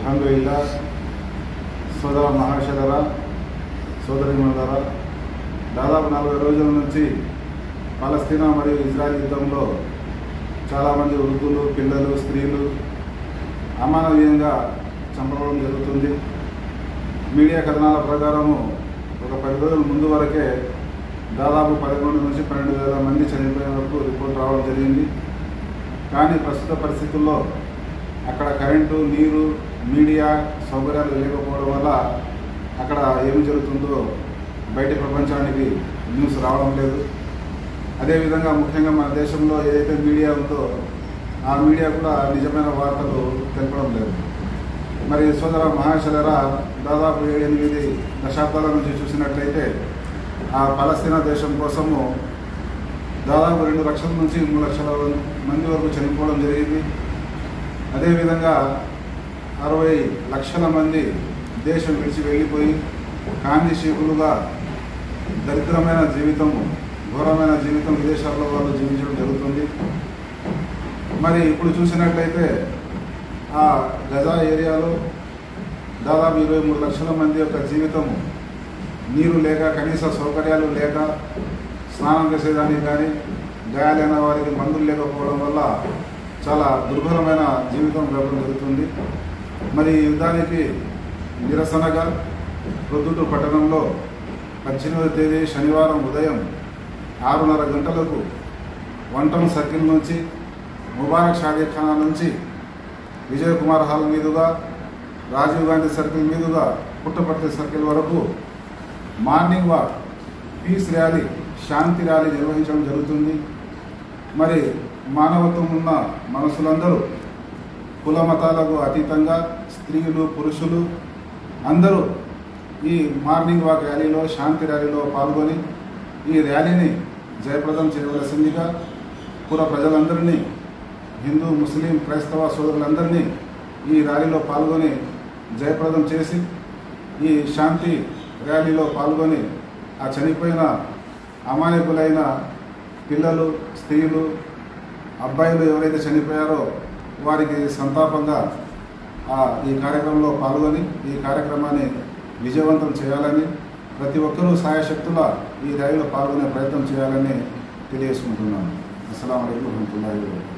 అల్హమ్దులిల్లా సోదర మహాశయులారా సోదరీమణులారా దాదాపు 40 రోజుల నుంచి పాలస్తీనా మరియు ఇజ్రాయెల్ యుద్ధంలో చాలామంది వృద్ధులు పిల్లలు స్త్రీలు అమానవీయంగా చంపడం జరుగుతుంది. మీడియా కథనాల ప్రకారము ఒక 10 రోజుల ముందు వరకే దాదాపు 11 నుంచి 12,000 మంది చనిపోయిన వరకు రిపోర్ట్ రావడం జరిగింది. కానీ ప్రస్తుత పరిస్థితుల్లో అక్కడ కరెంటు నీరు మీడియా సౌకర్యాలు లేకపోవడం వల్ల అక్కడ ఏమి జరుగుతుందో బయట ప్రపంచానికి న్యూస్ రావడం లేదు. అదేవిధంగా ముఖ్యంగా మన దేశంలో ఏదైతే మీడియా ఉందో ఆ మీడియా కూడా నిజమైన వార్తలు తెలపడం లేదు. మరి సోదర మహాశయులారా దాదాపు 7-8 దశాబ్దాల నుంచి చూసినట్లయితే ఆ పాలస్తీనా దేశం కోసము దాదాపు 2 లక్షల నుంచి 3 లక్షల మంది వరకు చనిపోవడం జరిగింది. అదేవిధంగా 60 లక్షల మంది దేశం విడిచి వెళ్ళిపోయి కాందిశీకులుగా దరిద్రమైన జీవితము ఘోరమైన జీవితం విదేశాల్లో వాళ్ళు జీవించడం జరుగుతుంది. మరి ఇప్పుడు చూసినట్లయితే ఆ గజా ఏరియాలో దాదాపు 23 లక్షల మంది యొక్క జీవితము నీరు లేక కనీస సౌకర్యాలు లేక స్నానం చేసేదానికి కానీ గాయాలైన వారికి మందులు లేకపోవడం వల్ల చాలా దుర్భరమైన జీవితం గడపడం జరుగుతుంది. మరి ఈ యుద్ధానికి నిరసనగా ప్రొద్దుటూరు పట్టణంలో 18వ తేదీ శనివారం ఉదయం 6:30 గంటలకు 1 టౌన్ సర్కిల్ నుంచి ముబారక్ షాదీఖానా నుంచి విజయ్ కుమార్ హాల్ మీదుగా రాజీవ్ గాంధీ సర్కిల్ మీదుగా పుట్టపర్తి సర్కిల్ వరకు మార్నింగ్ వాక్ పీస్ ర్యాలీ శాంతి ర్యాలీ నిర్వహించడం జరుగుతుంది. మరి మానవత్వం ఉన్న మనసులందరూ కుల మతాలకు అతీతంగా స్త్రీలు పురుషులు అందరూ ఈ మార్నింగ్ వాక్ ర్యాలీలో శాంతి ర్యాలీలో పాల్గొని ఈ ర్యాలీని జయప్రదం చేయవలసిందిగా పుర ప్రజలందరినీ హిందూ ముస్లిం క్రైస్తవ సోదరులందరినీ ఈ ర్యాలీలో పాల్గొని జయప్రదం చేసి ఈ శాంతి ర్యాలీలో పాల్గొని ఆ చనిపోయిన అమాయకులైన పిల్లలు స్త్రీలు అబ్బాయిలు ఎవరైతే చనిపోయారో వారికి సంతాపంగా ఈ కార్యక్రమంలో పాల్గొని ఈ కార్యక్రమాన్ని విజయవంతం చేయాలని ప్రతి ఒక్కరూ సాయశక్తుల ఈ ర్యాలీలో పాల్గొనే ప్రయత్నం చేయాలని తెలియజేసుకుంటున్నాను. అస్సలాము అలైకుం వరహ్మతుల్లాహి వబరకాతుహు.